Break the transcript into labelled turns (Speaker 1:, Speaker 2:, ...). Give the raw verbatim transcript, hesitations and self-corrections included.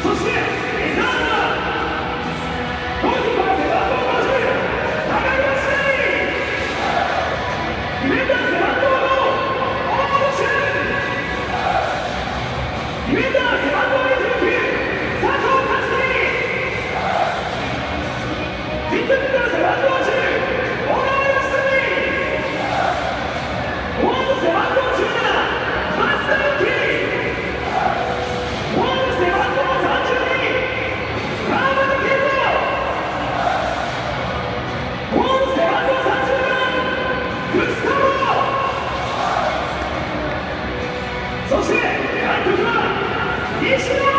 Speaker 1: そしてリザーブはゴールキーパー背番号ごじゅう高橋ディフェンダー背番号ご大野俊ディフェンダー背番号にじゅうきゅう佐藤克樹ミッドフィルダー背番号じゅう小川康文フォワード背番号じゅうなな松田裕樹フォワード背番号さんじゅうに川端健三フォワード背番号さんじゅうよんグスタボそして監督は西野